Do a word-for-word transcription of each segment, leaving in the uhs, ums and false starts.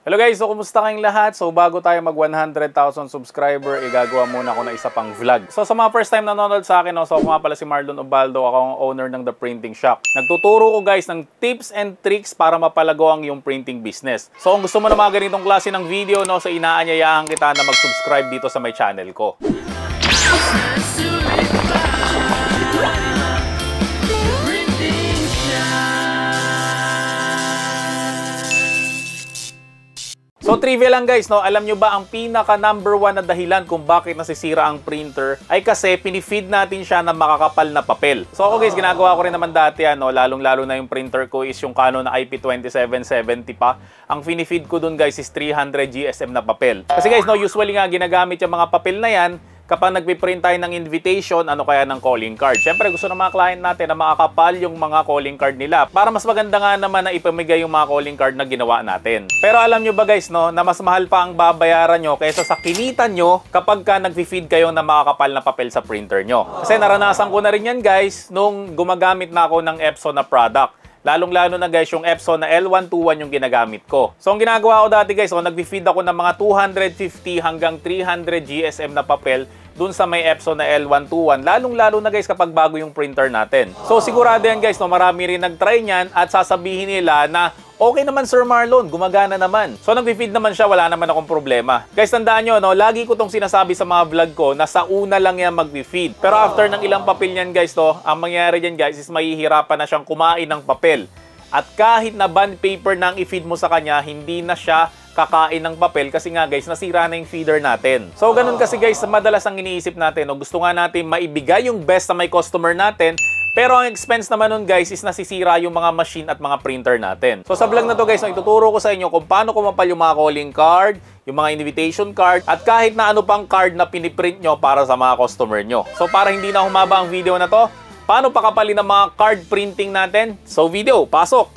Hello guys, so kumusta kayong lahat? So bago tayo mag one hundred thousand subscriber, igagawa muna ako na isa pang vlog. So sa mga first time nanonood sa akin, no, so ako nga pala si Marlon Ubaldo, ako ang owner ng The Printing Shop. Nagtuturo ko guys ng tips and tricks para mapalago ang iyong printing business. So kung gusto mo na mga ganitong klase ng video, no, so inaanyayahan kita na mag-subscribe dito sa my channel ko. So trivia lang guys, no, alam nyo ba ang pinaka number one na dahilan kung bakit nasisira ang printer ay kasi pinifeed natin siya ng makakapal na papel. So ako guys, ginagawa ko rin naman dati, ano, lalong-lalo na yung printer ko is yung Canon I P twenty-seven seventy pa. Ang pinifeed ko dun guys is three hundred G S M na papel. Kasi guys, no, usually nga ginagamit yung mga papel na yan kapag nagpiprint tayo ng invitation, ano kaya ng calling card. Siyempre, gusto ng mga client natin na makakapal yung mga calling card nila para mas maganda nga naman na ipamigay yung mga calling card na ginawa natin. Pero alam nyo ba guys, no, na mas mahal pa ang babayaran nyo kaysa sa kinita nyo kapag ka nag-feed kayo ng makakapal na papel sa printer nyo. Kasi naranasan ko na rin yan guys nung gumagamit na ako ng Epson na product. Lalong-lalo na guys, yung Epson na L one twenty-one yung ginagamit ko. So, ang ginagawa ko dati guys, so, nag-feed ako ng mga two hundred fifty hanggang three hundred G S M na papel dun sa may Epson na L one twenty-one. Lalong-lalo na guys kapag bago yung printer natin. So, sigurado yan guys, no, marami rin nag-try niyan at sasabihin nila na okay naman Sir Marlon, gumagana naman. So nag-feed naman siya, wala naman akong problema. Guys, tandaan nyo, no, lagi ko tong sinasabi sa mga vlog ko na sa una lang yan mag-feed. Pero after ng ilang papel niyan guys, to, ang mangyayari dyan guys is mahihirapan na siyang kumain ng papel. At kahit na bond paper na ang i-feed mo sa kanya, hindi na siya kakain ng papel kasi nga guys, nasira na yung feeder natin. So ganun kasi guys, madalas ang iniisip natin, no, gusto nga natin maibigay yung best sa may customer natin, pero ang expense naman nun guys is nasisira yung mga machine at mga printer natin. So sa vlog na to guys, no, ituturo ko sa inyo kung paano kumapal yung mga calling card, yung mga invitation card, at kahit na ano pang card na piniprint nyo para sa mga customer nyo. So para hindi na humaba ang video na to, paano pakapalin ang mga card printing natin? So video, pasok!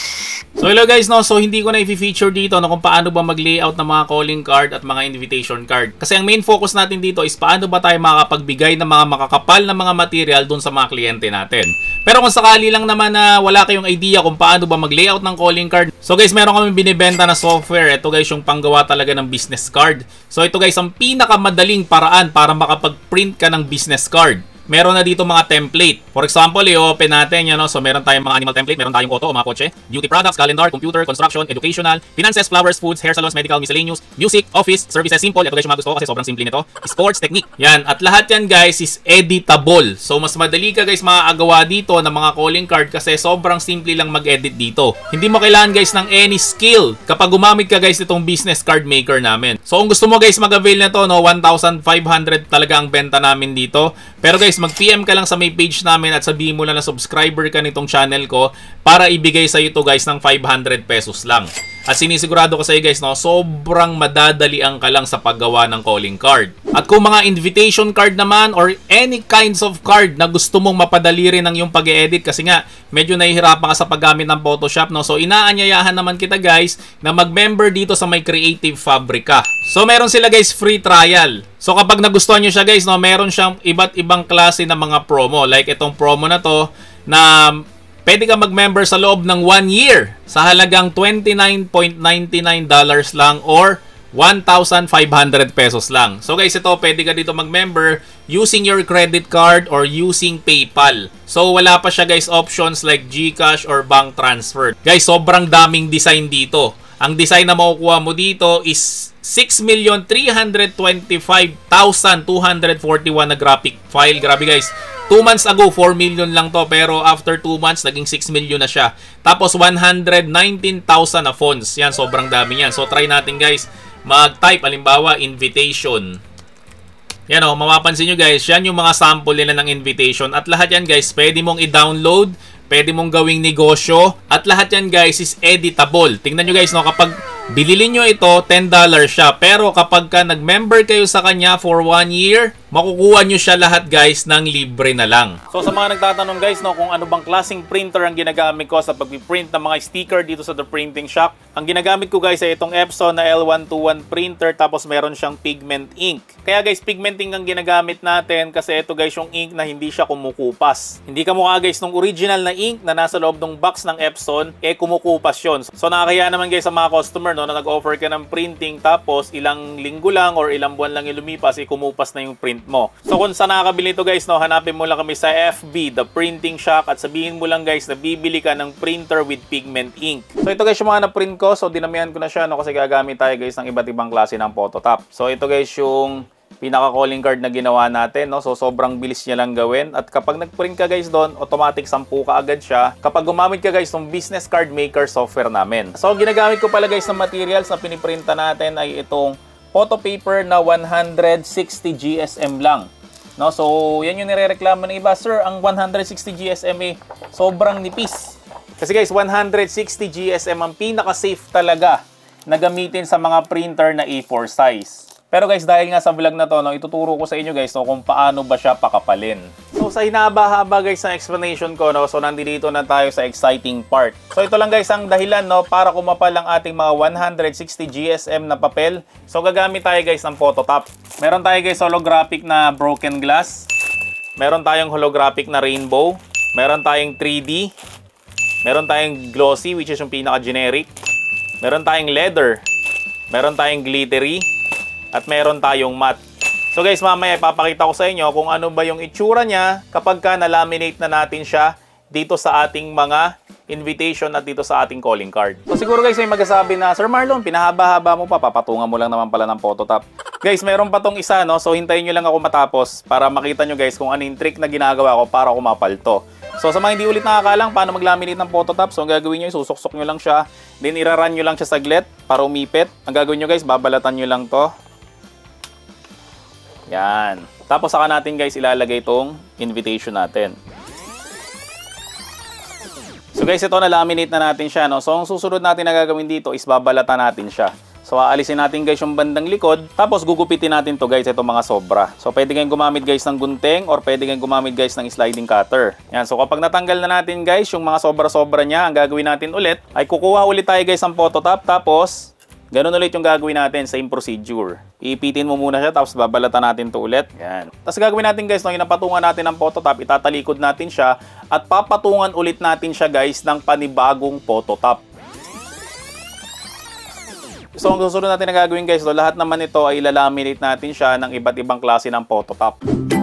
So hello guys, no, so hindi ko na i-feature dito no, kung paano ba mag-layout ng mga calling card at mga invitation card. Kasi ang main focus natin dito is paano ba tayo makakapagbigay ng mga makakapal na mga material dun sa mga kliyente natin. Pero kung sakali lang naman na wala kayong idea kung paano ba mag-layout ng calling card, so guys, meron kami binibenta na software. Ito guys, yung panggawa talaga ng business card. So ito guys, ang pinakamadaling paraan para makapag-print ka ng business card. Meron na dito mga template. For example, i-open natin yan, no? So meron tayong mga animal template, meron tayong auto, mga kotse, beauty products, calendar, computer, construction, educational, finances, flowers, foods, hair salons, medical, miscellaneous, music, office, services, simple. Ito guys yung mga gusto ko kasi sobrang simple nito. Sports, technique. Yan. At lahat yan guys is editable. So mas madali ka guys makakagawa dito ng mga calling card kasi sobrang simple lang mag-edit dito. Hindi mo kailangan guys ng any skill kapag gumamit ka guys itong business card maker namin. So kung gusto mo guys mag-avail na to, no, one thousand five hundred talaga ang benta namin dito. Pero guys, mag-P M ka lang sa may page namin at sabihin mo lang na subscriber ka nitong channel ko para ibigay sa iyo to guys ng five hundred pesos lang. At sinisigurado ko sa iyo guys, no, sobrang madadalian ka lang sa paggawa ng calling card. At kung mga invitation card naman or any kinds of card na gusto mong mapadali rin ng yung pag-e-edit kasi nga medyo nahihirapan ka sa paggamit ng Photoshop, no? So inaanyayahan naman kita guys na mag-member dito sa may Creative Fabrica. So meron sila guys free trial. So kapag nagustuhan nyo siya guys, no, meron siyang iba't ibang klase ng mga promo. Like itong promo na to na pwede ka mag-member sa loob ng one year sa halagang twenty-nine ninety-nine dollars lang or one thousand five hundred pesos lang. So guys, ito pwede ka dito mag-member using your credit card or using PayPal. So wala pa siya guys options like GCash or bank transfer. Guys, sobrang daming design dito. Ang design na makukuha mo dito is six million three hundred twenty-five thousand two hundred forty-one na graphic file. Grabe guys. two months ago, four million lang to. Pero after two months, naging six million na siya. Tapos one hundred nineteen thousand na fonts. Yan, sobrang dami yan. So try natin guys. Mag-type, halimbawa, invitation. Yan o, mapapansin nyo guys. Yan yung mga sample nila ng invitation. At lahat yan guys, pwede mong i-download. Pwede mong gawing negosyo. At lahat yan guys is editable. Tingnan nyo guys, no, kapag bililin nyo ito, ten dollars siya. Pero kapag ka nag-member kayo sa kanya for one year, makukuha nyo siya lahat guys ng libre na lang. So sa mga nagtatanong guys no, kung ano bang klaseng printer ang ginagamit ko sa pag-print ng mga sticker dito sa The Printing Shop, ang ginagamit ko guys ay itong Epson na L one twenty-one printer, tapos meron siyang pigment ink. Kaya guys, pigment ink ang ginagamit natin kasi ito guys yung ink na hindi siya kumukupas. Hindi kamukha guys nung original na ink na nasa loob ng box ng Epson, eh kumukupas yun. So nakakaya naman guys sa mga customer no, na nag-offer ka ng printing tapos ilang linggo lang or ilang buwan lang yung lumipas, eh kumupas na yung print mo. So kung saan nakakabili ito guys, no, hanapin mo lang kami sa F B, The Printing Shop, at sabihin mo lang guys na bibili ka ng printer with pigment ink. So ito guys yung mga na-print ko. So dinamihan ko na siya no, kasi gagamit tayo guys ng iba't ibang klase ng phototop. So ito guys yung pinaka calling card na ginawa natin no. So sobrang bilis niya lang gawin, at kapag nag-print ka guys doon, automatic sampu ka agad siya kapag gumamit ka guys ng business card maker software namin. So ginagamit ko pala guys ng materials na piniprinta natin ay itong photo paper na one sixty G S M lang. No, so yan yung nirereklamo ng iba, sir, ang one sixty G S M eh sobrang nipis. Kasi guys, one sixty G S M ang pinaka-safe talaga na gamitin sa mga printer na A four size. Pero guys, dahil nga sa vlog na to, no, ituturo ko sa inyo guys no, kung paano ba siya pakapalin. So sa hinaba-haba guys ng explanation ko, no, so nandito na tayo sa exciting part. So ito lang guys ang dahilan no, para kumapal ang ating mga one sixty G S M na papel. So gagamit tayo guys ng phototop. Meron tayo guys holographic na broken glass. Meron tayong holographic na rainbow. Meron tayong three D. Meron tayong glossy, which is yung pinaka-generic. Meron tayong leather. Meron tayong glittery. At meron tayong matte. So guys, mamaya ipapakita ko sa inyo kung ano ba yung itsura niya kapag ka na-laminate na natin siya dito sa ating mga invitation at dito sa ating calling card. So siguro guys may magsasabi na, Sir Marlon, pinahaba-haba mo pa, papatungan mo lang naman pala ng phototop. Guys, meron pa tong isa no, so hintayin nyo lang ako matapos para makita nyo guys kung ano yung trick na ginagawa ko para kumapal to. So sa mga hindi ulit nakakalang paano mag-laminate ng phototop, so ang gagawin nyo, susuksok nyo lang siya, then iraran nyo lang siya saglit para umipit. Ang gagawin nyo guys, babalatan nyo lang to. Yan. Tapos saka natin guys ilalagay itong invitation natin. So guys, ito na laminate na natin siya no. So ang susunod natin na gagawin dito is babalatan natin siya. So aalisin natin guys yung bandang likod, tapos gugupitin natin to guys, ito mga sobra. So pwede kayong gumamit guys ng gunting or pwede kayong gumamit guys ng sliding cutter. Yan, so kapag natanggal na natin guys yung mga sobra-sobra niya, ang gagawin natin ulit ay kukuha ulit tayo guys ng phototop, tapos ganun ulit yung gagawin natin, same procedure. Iipitin mo muna siya, tapos babalatan natin to ulit. Yan. Tapos gagawin natin guys, nung inapatungan natin ng phototop, itatalikod natin siya at papatungan ulit natin siya guys ng panibagong phototop. So ang susunod natin na gagawin guys, so, lahat naman ito ay ilalaminate natin siya ng iba't ibang klase ng phototop.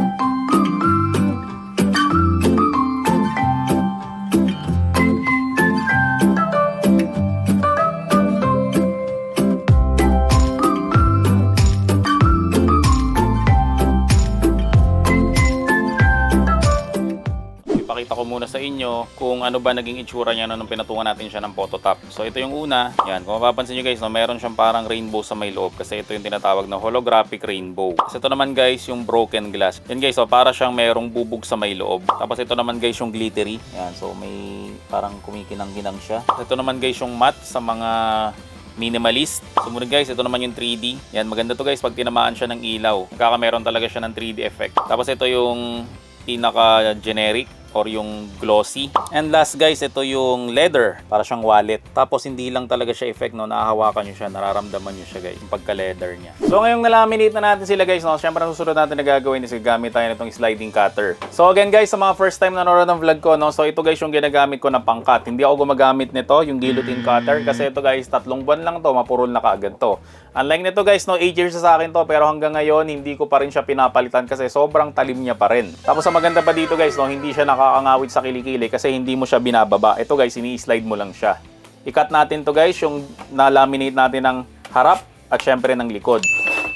Ipakita ko muna sa inyo kung ano ba naging itsura niya nung pinatungan natin siya ng phototop. So ito yung una. Yan, kung mapapansin nyo guys, no, meron siyang parang rainbow sa may loob kasi ito yung tinatawag na holographic rainbow. Kasi ito naman guys yung broken glass. Yan guys, so para siyang merong bubog sa may loob. Tapos ito naman guys yung glittery. Yan, so may parang kumikinang-kinang siya. Ito naman guys yung matte sa mga minimalist. Sumunod guys, ito naman yung three D. Yan, maganda to guys pag tinamaan siya ng ilaw. Kakameron talaga siya ng three D effect. Tapos ito yung pinaka-generic or yung glossy. And last guys, ito yung leather. Para siyang wallet. Tapos hindi lang talaga siya effect, no? Nahahawakan nyo siya, nararamdaman nyo siya guys, yung pagka-leather niya. So ngayong nalaminate na natin sila guys, no? Siyempre ang susunod natin na gagawin is gagamit tayo nitong sliding cutter. So again guys, sa mga first time na nanonood ng vlog ko, no? So ito guys yung ginagamit ko na pangkat. Hindi ako gumagamit nito, yung guillotine cutter. Kasi ito guys, tatlong buwan lang to, mapurol na kaagad to. Unlike nito guys, no, eight years sa akin to, pero hanggang ngayon hindi ko pa rin siya pinapalitan kasi sobrang talim niya pa rin. Tapos ang maganda pa dito guys, no, hindi siya nakakangawit sa kilikili kasi hindi mo siya binababa. Ito guys, ini-slide mo lang siya. I-cut natin to guys, yung na-laminate natin ng harap at syempre ng likod.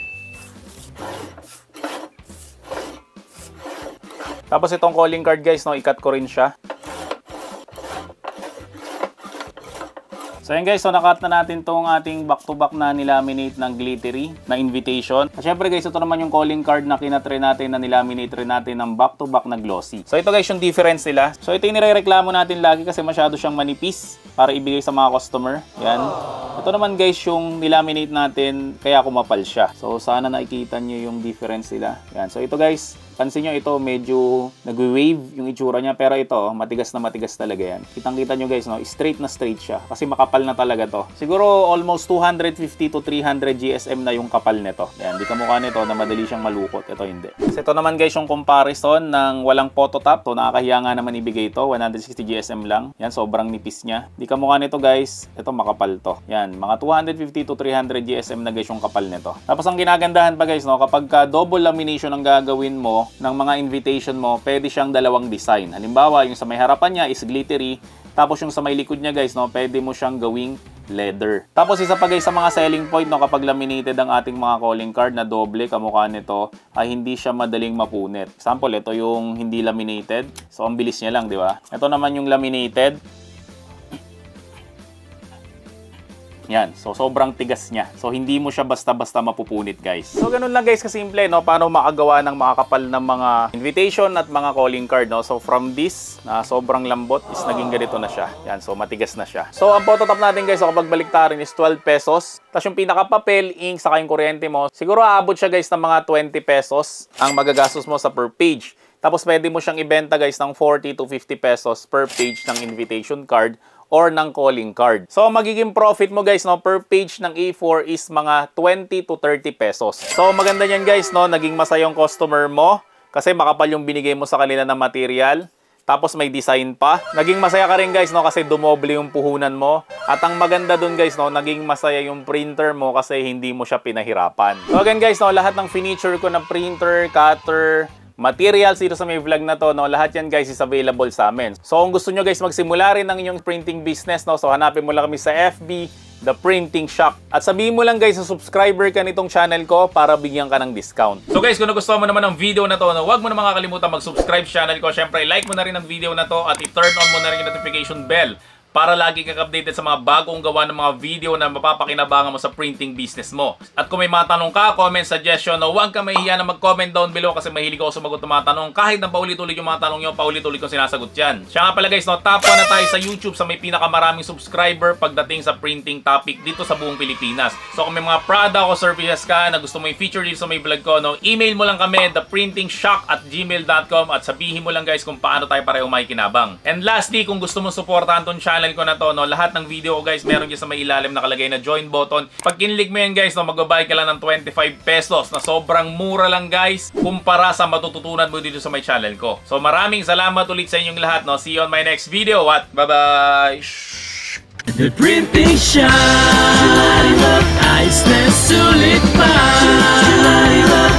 Tapos itong calling card guys, no, i-cut ko rin siya. So yan guys, so nakat na natin tong ating back-to-back na nilaminate ng glittery na invitation. At syempre guys, ito naman yung calling card na kinatry natin na nilaminate rin natin ng back-to-back na glossy. So ito guys yung difference nila. So ito yung nirereklamo natin lagi kasi masyado siyang manipis para ibigay sa mga customer. Yan. Ito naman guys yung nilaminate natin kaya kumapal siya. So sana nakikita nyo yung difference nila. Yan. So ito guys, pansin nyo ito medyo nag-wave yung itsura niya pero ito matigas na matigas talaga yan. Kitang-kita nyo guys, no? Straight na straight siya kasi makapal na talaga to. Siguro almost two fifty to three hundred G S M na yung kapal nito. Yan, di kamukha nito na madali siyang malukot. Ito hindi. So ito naman guys yung comparison ng walang photo top. To nakakahiya nga naman ibigay ito, one sixty G S M lang. Yan, sobrang nipis niya. Di kamukha nito guys, ito makapal to. Yan, mga two fifty to three hundred G S M na guys yung kapal nito. Tapos ang ginagandahan pa guys, no, kapag ka double lamination ang gagawin mo ng mga invitation mo, pwede siyang dalawang design. Halimbawa, yung sa may harapan niya is glittery, tapos yung sa may likod niya guys, no, pwede mo siyang gawing leather. Tapos isa pa guys sa mga selling point, no, kapag laminated ang ating mga calling card na doble kamukha nito, ay hindi siya madaling mapunit. Example, ito yung hindi laminated. So ang bilis niya lang, di ba? Ito naman yung laminated. Yan. So, sobrang tigas niya. So, hindi mo siya basta-basta mapupunit, guys. So, ganun lang, guys, kasimple, no? Paano makagawa ng makakapal ng mga invitation at mga calling card, no? So, from this, na sobrang lambot, is naging ganito na siya. Yan. So, matigas na siya. So, ang photo top natin, guys, so, kapag baliktarin is twelve pesos. Tapos, yung pinaka-papel, ink, saka yung kuryente mo, siguro aabot siya, guys, ng mga twenty pesos ang magagastos mo sa per page. Tapos, pwede mo siyang ibenta, guys, ng forty to fifty pesos per page ng invitation card or ng calling card. So, magiging profit mo guys, no, per page ng A four is mga twenty to thirty pesos. So, maganda niyan guys, no, naging masaya yung customer mo kasi makapal yung binigay mo sa kanila na material. Tapos may design pa. Naging masaya ka rin guys, no, kasi dumoble yung puhunan mo. At ang maganda dun guys, no, naging masaya yung printer mo kasi hindi mo siya pinahirapan. So again guys, no, lahat ng furniture ko na printer, cutter, materials dito sa may vlog na to, no, lahat yan guys is available sa amin. So kung gusto nyo guys magsimula rin ng inyong printing business, no, so hanapin mo lang kami sa F B, The Printing Shop. At sabihin mo lang guys na subscriber ka nitong channel ko para bigyan ka ng discount. So guys, kung nagustuhan mo naman ang video na to, no, huwag mo na makakalimutan mag-subscribe sa channel ko. Syempre, like mo na rin ang video na to at i-turn on mo na rin yung notification bell para lagi kang updated sa mga bagong gawa ng mga video na mapapakinabangan mo sa printing business mo. At kung may mga tanong ka, comment, suggestion, no, huwag ka mahihiya na mag-comment down below kasi mahilig ako sumagot ng mga tanong. Kahit na paulit-ulit yung mga tanong nyo, paulit-ulit kong sinasagot yan. Siya nga pala guys, no, top one na tayo sa YouTube sa may pinakamaraming subscriber pagdating sa printing topic dito sa buong Pilipinas. So kung may mga product o services ka na gusto mo i-feature dito sa may vlog ko, no, email mo lang kami, the printing shock at gmail dot com at sabihin mo lang guys kung paano tayo pareho makikinabang. And lastly, kung gusto mo suportahan tong channel ko na to, no, lahat ng video ko guys meron dyan sa may ilalim nakalagay na join button. Pag kinlik mo yan guys, no, magbabayad ka lang ng twenty-five pesos na sobrang mura lang guys kumpara sa matututunan mo dito sa my channel ko. So maraming salamat ulit sa inyong lahat, no. See you on my next video at bye bye. The Printing Shop, ayos na sulit pa.